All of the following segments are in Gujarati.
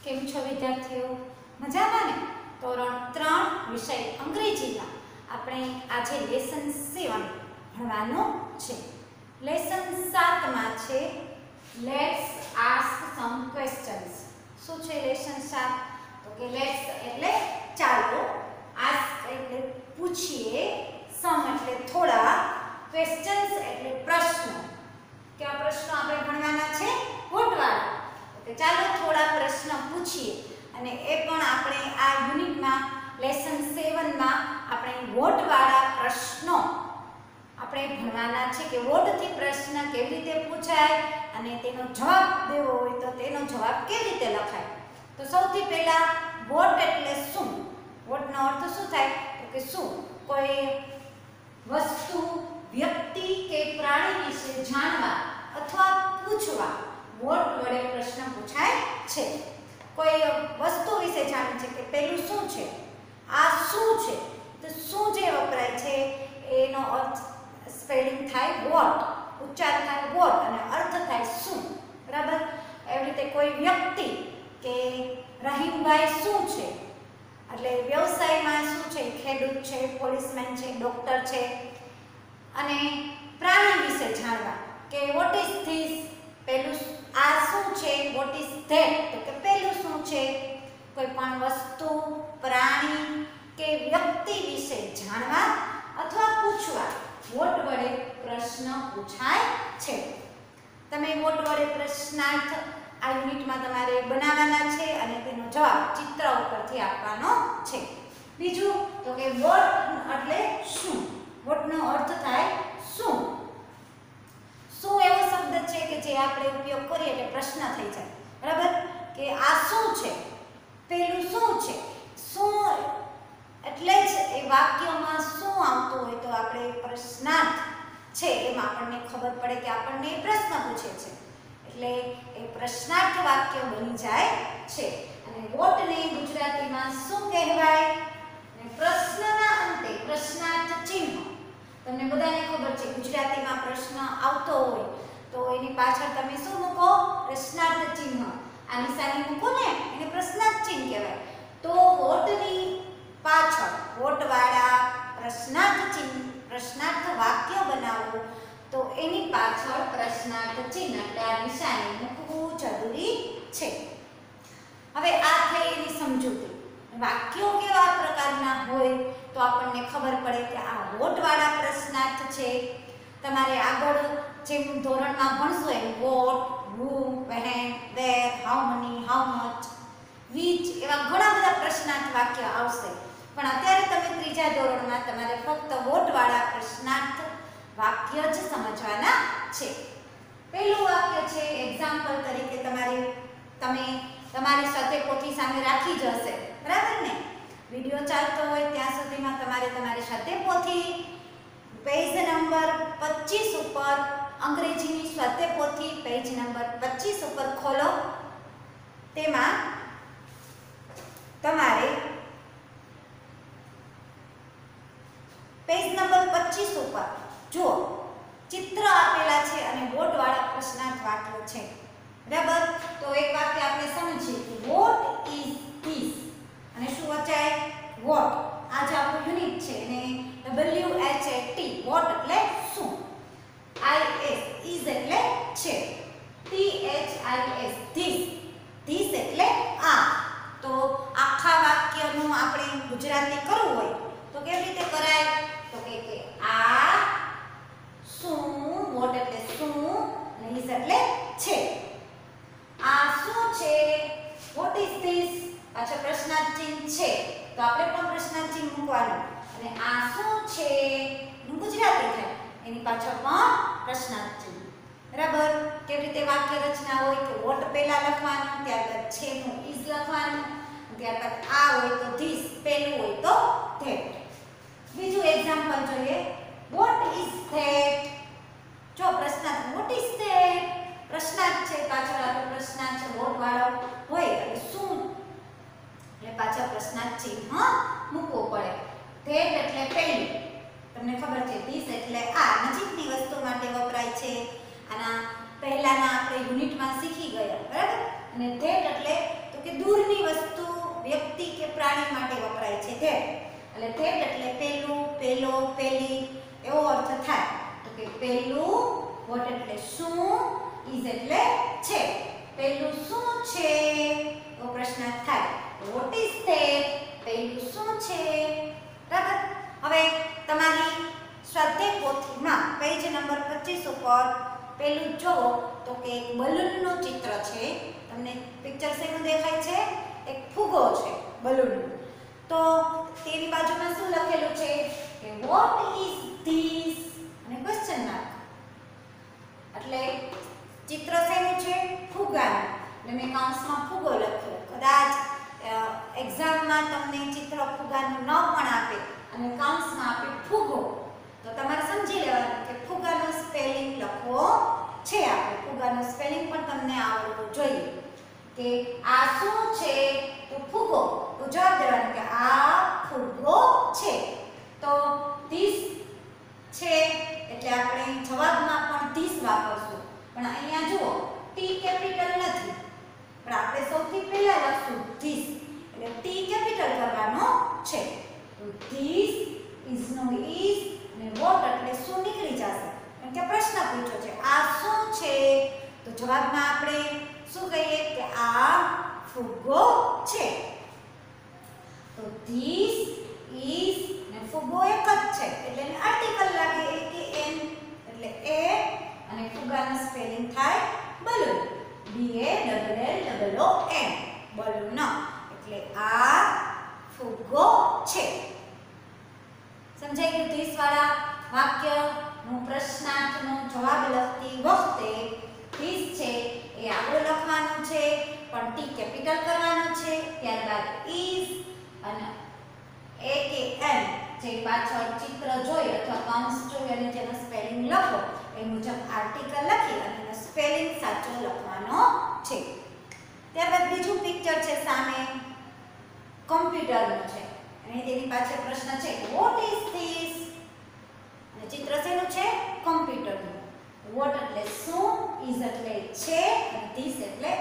કેમ છો વિદ્યાર્થીઓ? મજામાં ને? ધોરણ 3 વિષય અંગ્રેજીના આપણે આજે લેસન 7 ભણવાનું છે. લેસન 7 માં છે લેટ્સ આસ્ક સમ ક્વેશ્ચન્સ. શું છે લેસન 7? તો કે લેટ્સ એટલે ચાલો, આસ્ક એટલે પૂછીએ, સમ એટલે થોડા, ક્વેશ્ચન્સ એટલે પ્રશ્નો. કેવા પ્રશ્નો આપણે ભણવાના છે? વોટવાળા. તો ચાલો થોડા પ્રશ્ન પૂછીએ અને એ પણ આપણે આ યુનિટમાં લેસન 7 માં આપણે વોટવાળા પ્રશ્નો આપણે ભણવાના છે કે વોટથી પ્રશ્ન કેવી રીતે પૂછાય અને તેનો જવાબ દેવો હોય તો તેનો જવાબ કેવી રીતે લખાય. તો સૌથી પહેલા વોટ એટલે શું? વોટનો અર્થ શું થાય? તો કે શું, કોઈ વસ્તુ, વ્યક્તિ કે પ્રાણી વિશે જાણવા અથવા પૂછવા વોટ વડે પ્રશ્ન પૂછાય છે. કોઈ વસ્તુ વિશે જાણવું છે કે પેલું શું છે, આ શું છે, તો શું જે વપરાય છે એનો અર્થ સ્પેલિંગ થાય વોટ, ઉચ્ચાર થાય વોટ અને અર્થ થાય શું. બરાબર? એવી રીતે કોઈ વ્યક્તિ કે રહીમભાઈ શું છે, એટલે વ્યવસાયમાં શું છે, ખેડૂત છે, પોલીસમેન છે, ડોક્ટર છે. અને પ્રાણી વિશે જાણવા કે વોટ ઇઝ ધીસ, પેલું આ શું છે, વોટ ઇઝ ધેટ, તો કે પેલું શું છે. કોઈ પણ વસ્તુ, પ્રાણી કે વ્યક્તિ વિશે જાણવા અથવા પૂછવા વોટ વડે પ્રશ્ન પૂછાય છે. તમે વોટ વડે પ્રશ્નાર્થ આ યુનિટમાં તમારે બનાવવાના છે અને તેનો જવાબ ચિત્ર ઉપરથી આપવાનો છે. બીજું તો કે વોટ એટલે શું? વોટનો અર્થ થાય શું. શું એવો શબ્દ છે કે જે આપણે ઉપયોગ કરીએ એટલે પ્રશ્ન થઈ જાય. બરાબર? કે આ શું છે, પેલું શું છે. શું એટલે જ એ વાક્યમાં શું આવતું હોય તો આપણે પ્રશ્નાર્થ છે એમાં આપણને ખબર પડે કે આપણને પ્રશ્ન પૂછે છે એટલે એ પ્રશ્નાર્થ વાક્ય બની જાય છે. અને વોટને ગુજરાતીમાં શું કહેવાય? અને પ્રશ્નના અંતે પ્રશ્નાર્થ ચિહ્ન. તમને બધાને ખબર છે ગુજરાતીમાં પ્રશ્ન આવતો હોય તો એની પાછળ તમે શું મૂકો? પ્રશ્નાર્થ ચિહ્ન. આ નિશાની મૂકો ને એને પ્રશ્નાર્થ ચિહ્ન કહેવાય. તો વોટની પાછળ વોટવાળા પ્રશ્નાર્થ ચિહ્ન, પ્રશ્નાર્થ વાક્ય બનાવવું તો એની પાછળ પ્રશ્નાર્થ ચિહ્ન એટલે આ નિશાની મૂકવું જરૂરી છે. હવે આ થઈ એની સમજૂતી. વાક્યો કેવા પ્રકારના હોય તો આપણને ખબર પડે કે આ વોટવાળા પ્રશ્નાર્થ છે. તમારે આગળ જેમ ધોરણમાં ભણશો એમ what, who, when, where, how many, how much, which એવા ઘણા બધા પ્રશ્નાર્થ વાક્ય આવશે. પણ અત્યારે તમે ત્રીજા ધોરણમાં તમારે ફક્ત વોટવાળા પ્રશ્નાર્થ વાક્ય જ સમજવાના છે. પહેલું વાક્ય છે એક્ઝામ્પલ તરીકે તમે તમારી સાથે પોથી સામે રાખી જ હશે. બરાબર ને? વિડિયો ચાલતો હોય ત્યાં સુધીમાં તમારે તમારી સાથે પોથી પેજ નંબર 25 ઉપર અંગ્રેજીની સ્વાધ્યાય પોથી પેજ નંબર 25 ઉપર ખોલો. તેમાં તમારે પેજ નંબર 25 ઉપર જુઓ ચિત્ર આપેલા છે અને વોટવાળા પ્રશ્નાર્થ વાક્યો છે. બરાબર? તો એક વાક્ય આપણે સમજીએ કે વોટ ઇઝ ધીસ અને શું વચાય? વોટ. આ જે આપણું યુનિટ છે એને WHAT વોટ એટલે શું, IS ઇઝ એટલે છે, THIS ધીસ, ધીસ એટલે આ. તો આખા વાક્યનું આપણે ગુજરાતી કરવું હોય તો કેવી રીતે કરાય? તો કે આ શું, વોટ એટલે શું અને ઇઝ એટલે છે. આ શું છે? વોટ ઇઝ ધીસ, પાછળ પ્રશ્નાર્થ ચિહ્ન છે તો આપણે પણ પ્રશ્નાર્થ ચિહ્ન મૂકવાનું. અને આ શું છે નું ગુજરાતી થાય એની પાછળ પણ પ્રશ્નાર્થ ચિહ્ન. બરાબર? કેવી રીતે વાક્ય રચના હોય કે વોટ પહેલા લખવાનું, ત્યારબાદ છે નું ઇઝ લખવાનું, ત્યારબાદ આ હોય તો ધીસ, પેલું હોય તો ધેટ. બીજું એક્ઝામ્પલ જોઈએ. What is that? જો પ્રશ્નાર્થ વોટ ઇઝ ધેટ પ્રશ્નાર્થ છે, પાછળ આપણો પ્રશ્નાર્થ છે વોટ વાળો હોય એટલે શું એટલે પાછળ પ્રશ્નાર્થ ચિહ્ન મૂકવું પડે. ધેટ એટલે પહેલું, તમને ખબર છે. ધીસ એટલે આ નજીકની વસ્તુ માટે વપરાય છે. આના પહેલાના આપણે યુનિટમાં શીખી ગયા. બરાબર? અને ધેટ એટલે તો કે દૂર પ્રાણી માટે વપરાય છે ધેટ. એટલે ધેટ એટલે પેલું, પેલો, પેલી એવો અર્થ થાય. તો કે પેલું, વોટ એટલે શું, ઇઝ એટલે છે. પેલું શું છે એવો પ્રશ્ન થાય. What is that? પેલું શું છે? બરાબર. હવે તમારી સ્વાધ્યાય પોથીમાં પેજ નંબર 25 ઉપર પેલું જુઓ તો કે એક બલૂનનું ચિત્ર છે. તમને પિક્ચર શેનું દેખાય છે? એક ફુગ્ગો છે બલૂનનો. તો તેની બાજુમાં શું લખેલું છે કે વોટ ઇઝ ધીસ અને ક્વેશ્ચન માર્ક. એટલે ચિત્ર શેનું છે? ફુગ્ગાનું. એટલે મેં કૌંસમાં ફુગ્ગો લખ્યો. કદાચ એક્ઝામમાં તમને ચિત્ર ફુગ્ગાનું ન પણ આપે અને કૌંસમાં આપે ફુગ્ગો, તો તમારે સમજી લેવાનું કે ફુગ્ગાનો સ્પેલિંગ લખવો છે. આપણે ફુગ્ગાનો સ્પેલિંગ પણ તમને આવડવું જોઈએ. કે આ શું છે? તો ફુગ્ગો. તો જવાબ દેવાનો કે આ ફુગ્ગો છે. તો ધીસ છે એટલે આપણે જવાબમાં પણ ધીસ વાપરશું. પણ અહીંયા જુઓ ટી કેપિટલ નથી, પણ આપણે સૌથી પહેલા લખશું ધીસ. એટલે ટી કેપિટલ કરવાનો છે. તો ધીસ ઇઝ નો ઇઝ અને વોટ એટલે શું નીકળી જશે. કારણ કે પ્રશ્ન પૂછ્યો છે આ શું છે? તો જવાબમાં આપણે શું કહીએ કે આ ફુગ્ગો છે. તો ધીસ ઇઝ ને ફુગ્ગો એક જ છે એટલે એને આર્ટિકલ લાગે એ કે એન. એટલે એ અને ફુગ્ગાનો સ્પેલિંગ થાય balloon. B A double L double O N balloon. એટલે આ ફુગ્ગો છે. સમજાઈ ગયું? ધીસ વાળા વાક્યનો પ્રશ્નાર્થનો જવાબ લખતી વખતે ધીસ છે એ આગળ લખવાનું છે પણ ટી કેપિટલ કરવાનું છે. ત્યારબાદ ઇઝ અને એ કે એન જે પાછળ ચિત્ર જોઈ અથવા કૌંસ જોઈ અને જેનો સ્પેલિંગ લખો એ મુજબ આર્ટિકલ લખી અને એનો સ્પેલિંગ સાચો લખવાનો છે. ત્યારબાદ બીજું પિક્ચર છે સામે કમ્પ્યુટરનું છે અને તેની પાછળ પ્રશ્ન છે વોટ ઇઝ ધીસ? અને ચિત્ર શેનું છે? કમ્પ્યુટરનું. વોટ એટલે શું, ઇઝ એટલે છે અને ધીસ એટલે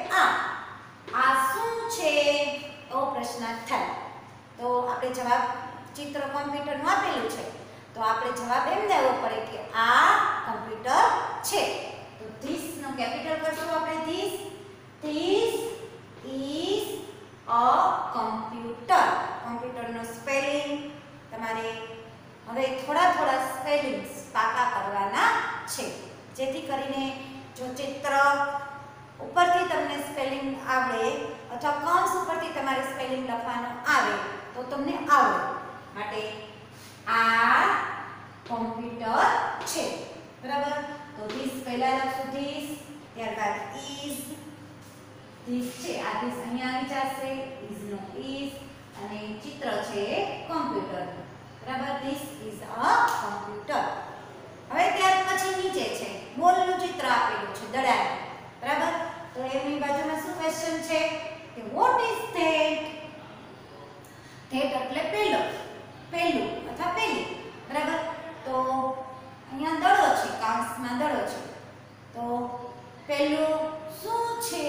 આ શું છે એવો પ્રશ્ન થાય. તો આપણે જવાબ ચિત્ર કમ્પ્યુટરનું આપેલું છે તો આપણે જવાબ એમ દેવો પડે કે આ કમ્પ્યુટર છે. તો ધીસ નો કેપિટલ કરશું આપણે this. This is a computer. કમ્પ્યુટરનો સ્પેલિંગ તમારે હવે થોડા સ્પેલિંગ્સ પાકા કરવાના છે જેથી કરીને જો ચિત્ર ઉપરથી તમને સ્પેલિંગ આવડે અથવા કૌંસ ઉપરથી તમારે સ્પેલિંગ લખવાનું આવે તો તમને આવડે. માટે આ કમ્પ્યુટર છે. બરાબર. તો ધીસ પહેલા લખશું ધીસ, ત્યારબાદ ઇઝ. ધીસ છે આ ધીસ અહીંયા આવી જશે, ઇઝ નો ઇઝ અને ચિત્ર છે કમ્પ્યુટર. બરાબર. This is a computer. હવે ત્યાર પછી નીચે છે બોલનું ચિત્ર આપેલું છે દડાનું. બરાબર. તો એની બાજુમાં શું ક્વેશ્ચન છે કે વોટ ઇઝ ધેટ? ધેટ એટલે પહેલું અથવા પહેલી. બરાબર. તો અહીંયા દડો છે, કૌંસમાં દડો છે. તો પહેલું શું છે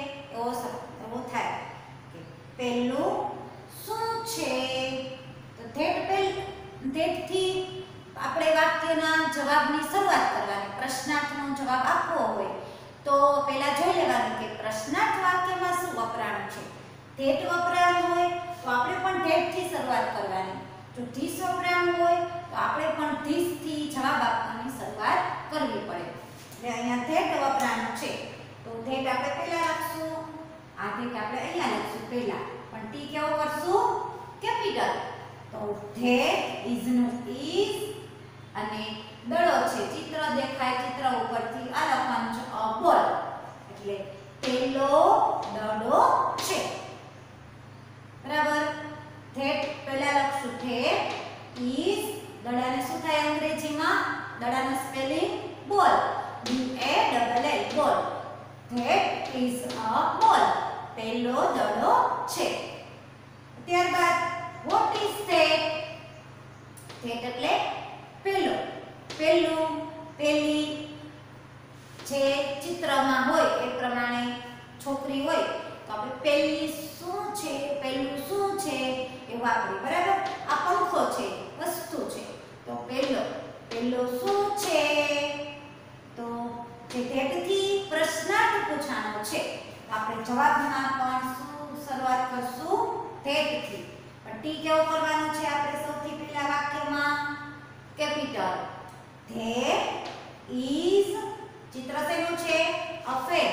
એવો થાય કે પહેલું શું છે? તો ધેટ થી આપણે વાક્યના જવાબની શરૂઆત કરવાની. પ્રશ્નાર્થનો જવાબ આપવો હોય તો પહેલા જોઈ લેવાનું કે પ્રશ્નાર્થ વાક્યમાં શું વપરાયું છે. ધેટ વપરાયું હોય તો આપણે પણ ધેટ થી શરૂઆત કરવાની. જો ધીસ વપરાયું હોય તો આપણે પણ ધીસ થી જવાબ આપવાની શરૂઆત કરવી પડે. એટલે અહીંયા ધેટ વપરાયું છે તો ધેટ આપણે પહેલા લખશું. આ ધેટ આપણે અહીંયા લખશું પહેલા પણ ટી કેવો કરશું? કેપિટલ. તો ધેટ ઇઝ નો ઇઝ અને દડો છે, ચિત્ર દેખાય, ચિત્ર ઉપરથી આ લખવાનું છે અ બોલ. એટલે પેલો દડો છે. બરાબર. ધેટ પહેલા લખશું ધેટ ઇઝ. દડાને શું થાય અંગ્રેજીમાં? દડાનો spelling ball. B A double L ball. That is a ball. પેલો દડો છે. ત્યારબાદ વોટ ઇઝ ધેટ? ધેટ એટલે પહેલું, પહેલી. જે ચિત્રમાં હોય એ પ્રમાણે છોકરી હોય તો આપણે પહેલી શું છે, પહેલું શું છે એવું આપણે બરાબર. આ પંખો છે, વસ્તુ છે. તો પહેલો શું છે? તો જે ધેટથી પ્રશ્નાર્થ પૂછાણો છે. આપણે જવાબમાં પણ શું શરૂઆત કરશું? ધેટથી. પણ ટી કેવો કરવાનો છે આપણે સૌથી પહેલા વાક્યમાં? કેપિટલ. ધેટ ઇઝ ચિત્ર શેનું છે? અ ફેન.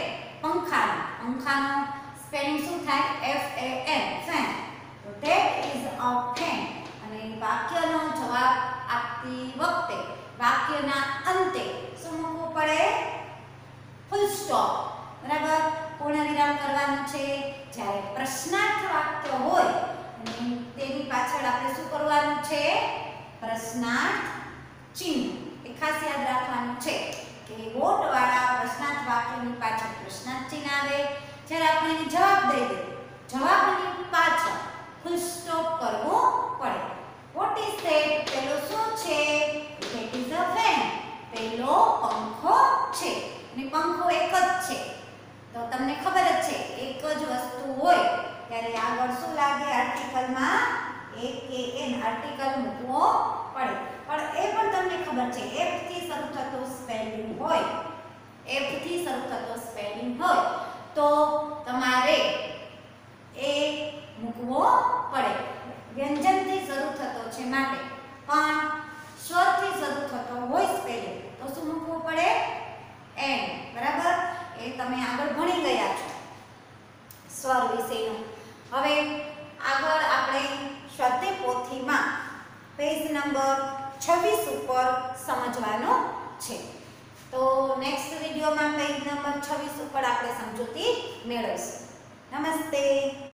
પંખાનો સ્પેલિંગ શું થાય? FAN fan. તો ધેટ ઇઝ અ ફેન. અને વાક્યનો જવાબ આપતી વખતે વાક્યના અંતે શું મૂકવું પડે? Full stop. બરાબર. પૂર્ણ વિરામ કરવાનું છે. જ્યારે પ્રશ્નાર્થ વાક્ય હોય અને તેની પાછળ આપણે શું કરવાનું છે? પ્રશ્નાર્થ ચિહ્ન. એ ખાસ યાદ રાખવાનું છે કે વોટ વાળા પ્રશ્નાર્થ વાક્યની પાછળ પ્રશ્નાર્થ ચિહ્ન આવે. જ્યારે આપણે એને જવાબ દઈ દઈએ, જવાબની પાછળ ફૂલ સ્ટોપ કરવો પડે. What is that? પેલો શું છે? That is a fan. પેલો પંખો છે. અને પંખો એક જ છે. તો તમને ખબર જ છે એક જ વસ્તુ હોય ત્યારે આગળ શું લાગે? આર્ટિકલમાં AKN આર્ટિકલ મૂકવો પડે. પણ એ પણ તમને ખબર છે F થી શરૂ થતો સ્પેલિંગ હોય, F થી શરૂ થતો સ્પેલિંગ હોય તો તમારે એ મૂકવો પડે. વ્યંજનથી શરૂ થતો છે માટે. પણ સ્વરથી શરૂ થતો હોય સ્પેલિંગ તો શું મૂકવું પડે? N. બરાબર. એ તમે આગળ ભણી ગયા છો સ્વર વિશેનું. હવે આગળ આપણે સ્વાધ્યાય પોથીમાં પેજ નંબર 26 ઉપર સમજવાનું છે. તો નેક્સ્ટ વિડીયોમાં પેજ નંબર 26 ઉપર આપણે સમજૂતી મેળવીશું. નમસ્તે.